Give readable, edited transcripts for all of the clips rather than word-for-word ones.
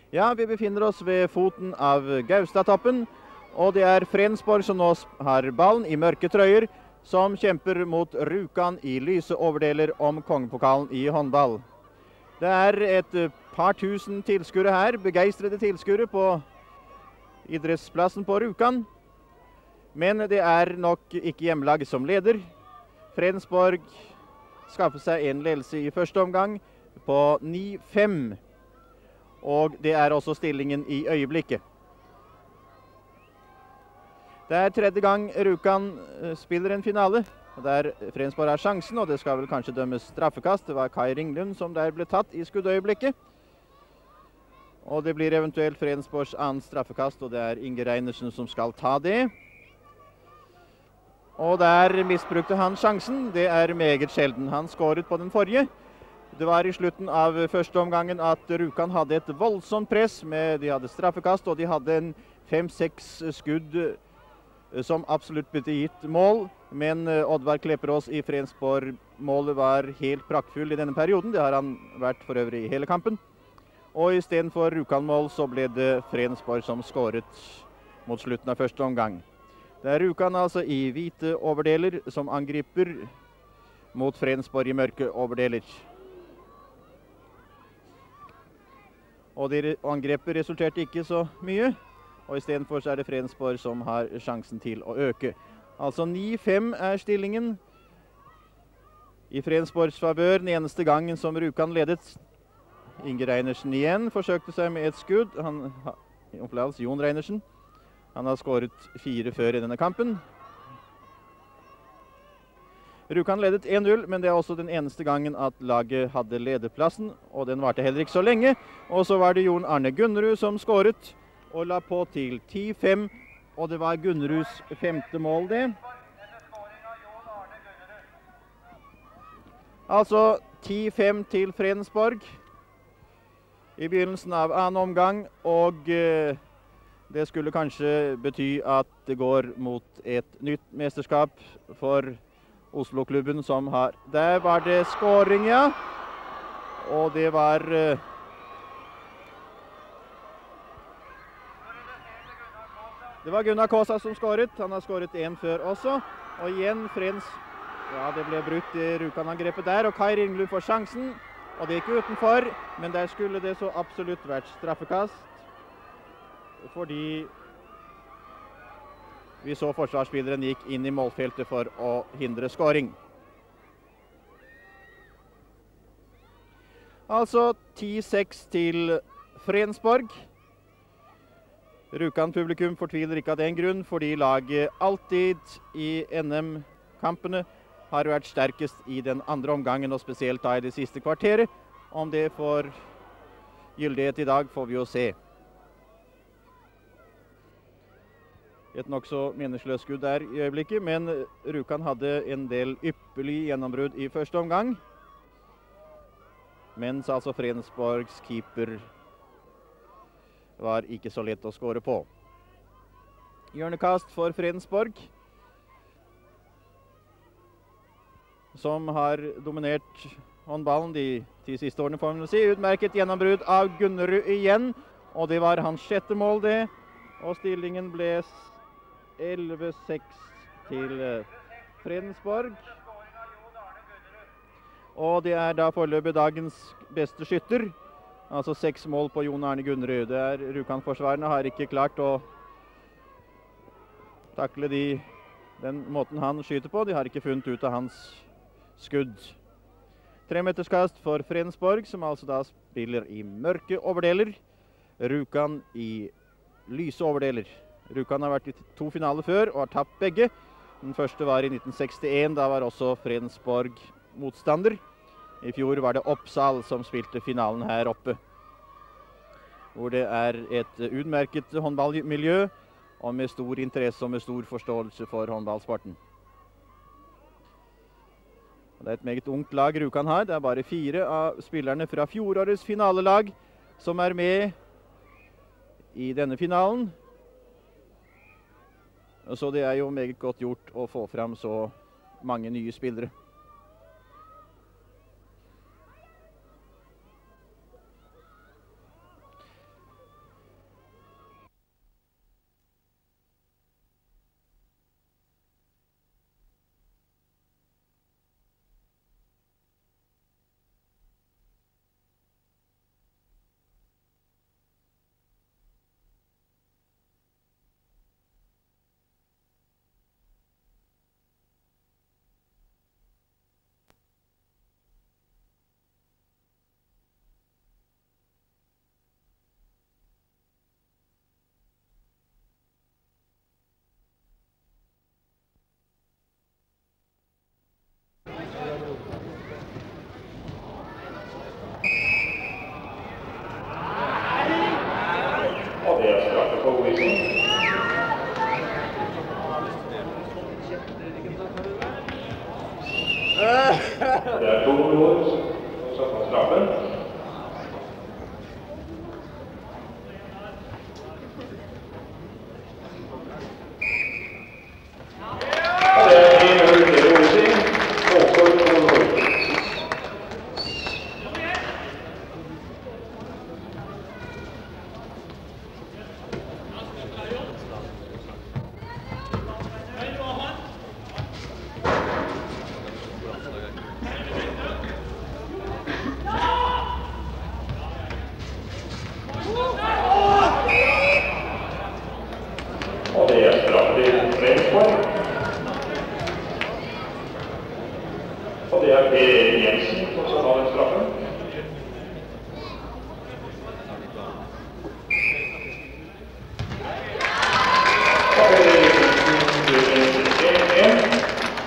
Ja, vi befinner oss ved foten av Gaustatoppen, og det er Fredensborg som nå har ballen i mørke trøyer, som kjemper mot Rjukan i lyse overdeler om kongepokalen i håndball. Det er et par tusen tilskuere her, begeistrede tilskuere på idrettsplassen på Rjukan. Men det er nok ikke hjemmelaget som leder. Fredensborg skaffer seg en ledelse i første omgang på 9-5. Og det er også stillingen i øyeblikket. Det er tredje gang Rjukan spiller en finale, og der Fredensborg har sjansen, og det skal vel kanskje dømmes straffekast. Det var Kai Ringlund som der ble tatt i skuddøyeblikket. Og det blir eventuelt Fredensborgs annen straffekast, og det er Inge Reinersen som skal ta det. Og der misbrukte han sjansen. Det er meget sjelden. Han skåret på den forrige. Det var i slutten av første omgangen at Rjukan hadde et voldsomt press. De hadde straffekast, og de hadde en 5-6 skudd som absolutt ble gitt mål. Men Oddvar Klepperås i Fredensborg, målet var helt praktfull i denne perioden. Det har han vært for øvrig i hele kampen. Og i stedet for Rjukan-mål så ble det Fredensborg som skåret mot slutten av første omgang. Det er Rjukan altså i hvite overdeler som angriper mot Fredensborg i mørke overdeler. Og det angrepet resulterte ikke så mye, og i stedet for så er det Fredensborg som har sjansen til å øke. Altså 9-5 er stillingen i Fredensborgs favør, den eneste gangen som Rjukan ledet. Inge Reinersen igjen forsøkte seg med et skudd. Jon Reinersen. Han har skåret 4 før i denne kampen. Rjukan ledet 1-0, men det er også den eneste gangen at laget hadde lederplassen, og den varte heller ikke så lenge. Og så var det Jon Arne Gunnerud som skåret, og la på til 10-5, og det var Gunneruds 5. mål det. Altså 10-5 til Fredensborg i begynnelsen av annen omgang, og det skulle kanskje bety at det går mot et nytt mesterskap for Oslo-klubben som har... Der var det skåring, ja. Og det var... Det var Gunnar Kåsa som skåret. Han har skåret 1 før også. Og igjen Ja, det ble brutt i Rjukan-angrepet der, og Kai Ringlund får sjansen. Og det gikk utenfor, men der skulle det så absolutt vært straffekast. Fordi vi så forsvarsspilleren gikk inn i målfeltet for å hindre skåring. Altså 10-6 til Fredensborg. Rjukan-publikum fortviler ikke av den grunn, fordi laget alltid i NM-kampene har vært sterkest i den andre omgangen, og spesielt da i det siste kvarteret. Om det får gyldighet i dag, får vi jo se. Et nok så meningsløst skudd der i øyeblikket, men Rjukan hadde en del ypperlig gjennombrudd i første omgang. Mens altså Fredensborgs keeper var ikke så lett å skåre på. Hjørnekast for Fredensborg, som har dominert håndballen de 10 siste årene, får man si. Utmerket gjennombrudd av Gunnerud igjen, og det var hans 6. mål det. Og stillingen ble 11-6 til Fredensborg. Og det er da foreløpig dagens beste skytter. Altså 6 mål på Jon Arne Gunnerud. Rjukan-forsvarerne har ikke klart å takle den måten han skyter på. De har ikke funnet ut av hans skudd. 3-meterskast for Fredensborg, som altså da spiller i mørke overdeler. Rjukan i lyse overdeler. Rjukan har vært i 2 finaler før og har tapt begge. Den første var i 1961, da var også Fredensborg motstander. I fjor var det Oppsal som spilte finalen her oppe, hvor det er et utmerket håndballmiljø, og med stor interesse og med stor forståelse for håndballsporten. Det er et meget ungt lag Rjukan har. Det er bare 4 av spillerne fra fjorårets finalelag som er med i denne finalen. Så det er jo meget godt gjort å få fram så mange nye spillere. Det er 2 minutter som satt på straffen. Og det er 1-0 til Olsing. Åsgård 2-0. Og det er straff til Fredensborg. Og det er Per Jensen som skal ta den straffen. Og Per Jensen blir 1-1.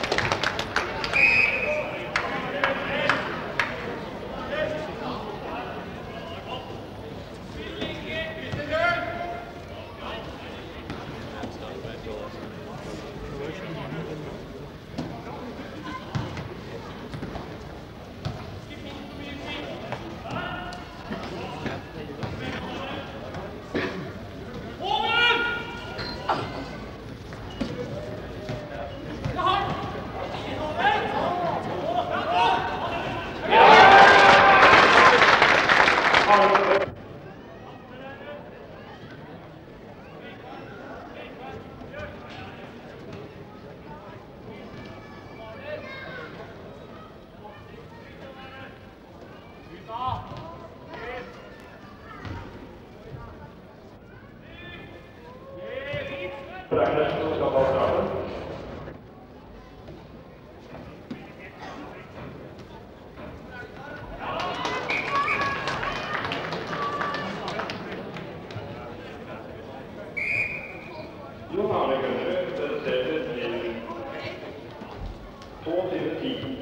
Reinersen som skal ta straffen. Jon Arne Gunnerud setter til 22-10.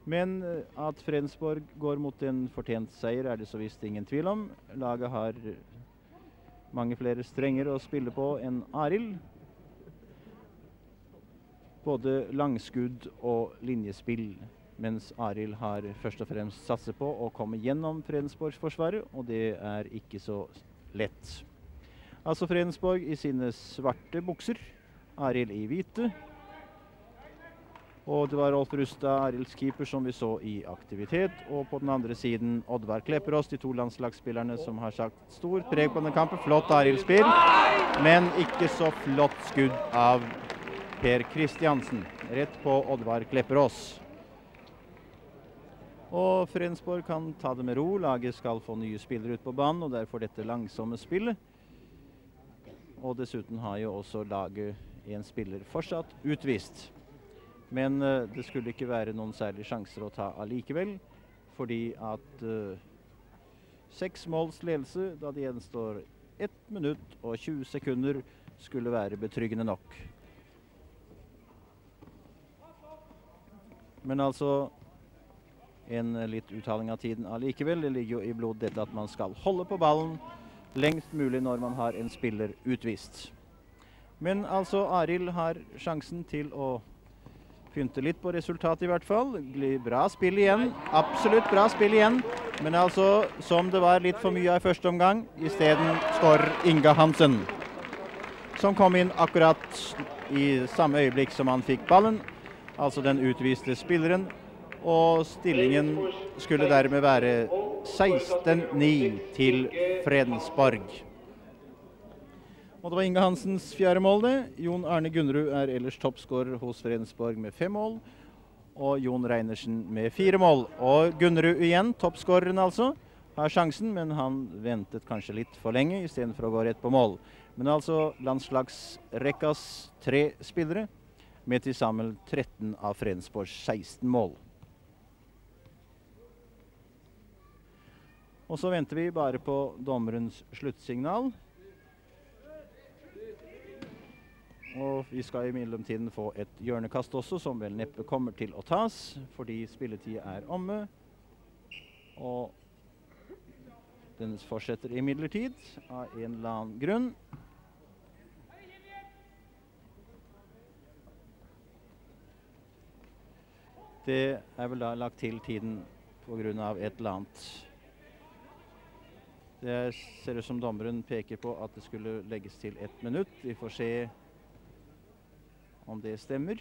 Men at Fredensborg går mot en fortjent seier er det så visst ingen tvil om. Laget har mange flere strenger å spille på enn Arild. Både langskudd og linjespill, mens Arild har først og fremst satset på å komme gjennom Fredensborgs forsvaret, og det er ikke så lett. Altså Fredensborg i sine svarte bukser, Arild i hvite. Og det var Rolf Rustad, Arilds keeper, som vi så i aktivitet. Og på den andre siden Oddvar Klepperås, de to landslagsspillerne som har sagt stor preg på denne kampen. Flott Arild-spill, men ikke så flott skudd av Per Kristiansen. Rett på Oddvar Klepperås. Og Fredensborg kan ta det med ro. Laget skal få nye spillere ut på banen, og derfor dette langsomme spillet. Og dessuten har jo også laget en spiller fortsatt utvist. Men det skulle ikke være noen særlige sjanser å ta allikevel, fordi at 6 måls ledelse, da det gjenstår 1 minutt og 20 sekunder, skulle være betryggende nok. Men altså en litt uttaling av tiden allikevel. Det ligger jo i blod dette at man skal holde på ballen lengst mulig når man har en spiller utvist. Men altså Arild har sjansen til å pynte litt på resultatet i hvert fall. Bra spill igjen. Absolutt bra spill igjen. Men altså, som det var litt for mye i første omgang, i stedet skårer Inga Hansen, som kom inn akkurat i samme øyeblikk som han fikk ballen. Altså den utviste spilleren. Og stillingen skulle dermed være 16-9 til Fredensborg. Og det var Inga Hansens 4. mål det. Jon Arne Gunnerud er ellers toppskårer hos Fredensborg med 5 mål. Og Jon Reinersen med 4 mål. Og Gunnerud igjen, toppskåreren altså, har sjansen, men han ventet kanskje litt for lenge i stedet for å gå rett på mål. Men altså landslagsrekkas 3 spillere med til sammen 13 av Fredensborgs 16 mål. Og så venter vi bare på dommerens sluttsignal. Og vi skal i mellomtiden få et hjørnekast også, som vel neppe kommer til å tas, fordi spilletiden er omme. Og den fortsetter i midlertid av en eller annen grunn. Det er vel da lagt til tiden på grunn av et eller annet. Det ser ut som dommeren peker på at det skulle legges til 1 minutt. Vi får se om det stemmer.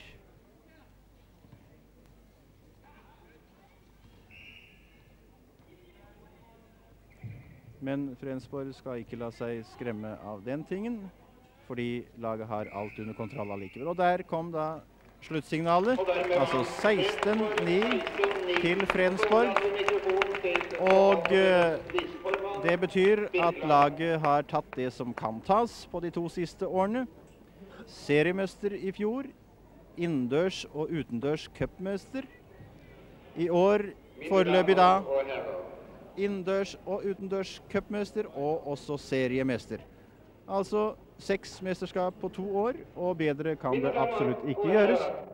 Men Fredensborg skal ikke la seg skremme av den tingen, fordi laget har alt under kontroll allikevel. Og der kom da sluttsignalet, altså 16-9 til Fredensborg. Og det betyr at laget har tatt det som kan tas på de 2 siste årene. Seriemester i fjor, innendørs og utendørs cupmester. I år foreløpig da innendørs og utendørs cupmester og også seriemester. Altså 6 mesterskap på 2 år, og bedre kan det absolutt ikke gjøres.